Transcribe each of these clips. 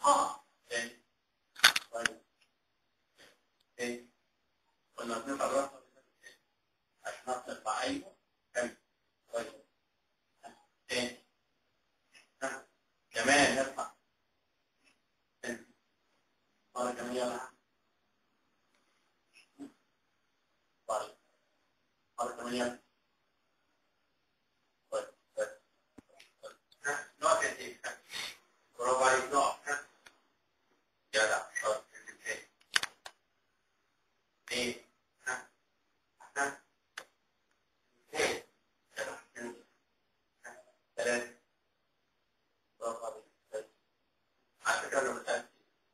تاني. طيب تاني. كنا بنرفع الرأس عشان نرفع أيوه. حلو. طيب تاني. كمان نرفع. تاني. مرة كمان يلا. طيب مرة كمان يلا. طيب طيب. نقف يا سيدي. برافو عليك نقف. جدع شاطر. تاني. ايه؟ ايه؟ جدع. ثلاثة. برافو عليك. على فكرة أنا بتأكد.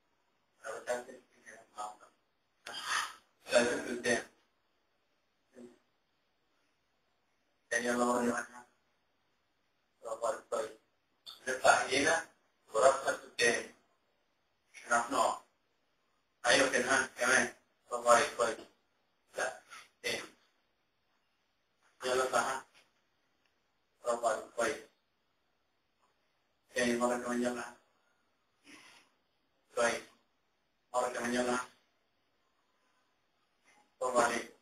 ثلاثة قدام. تاني يلا مرة كمان. برافو عليك. طيب نطلع ايدينا وراسنا قدام عشان نعرف نقع. ايوه كده. كمان. برافو عليك. كويس. لا تاني. يلا صح. برافو عليك. كويس. تاني مرة كمان يلا. كويس. مرة كمان يلا. برافو عليك.